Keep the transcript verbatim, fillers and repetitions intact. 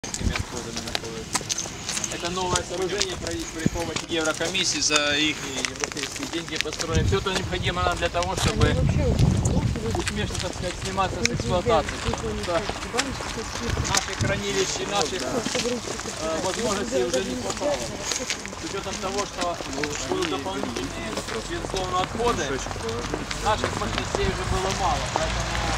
Это новое сооружение при помощи Еврокомиссии за их европейские деньги построено. Все это необходимо нам для того, чтобы успешно, так сказать, сниматься с эксплуатации. Наши хранилища, наших э, возможностей уже не хватало. С учетом того, что будут дополнительные, безусловно, отходы, наших мощностей уже было мало. Поэтому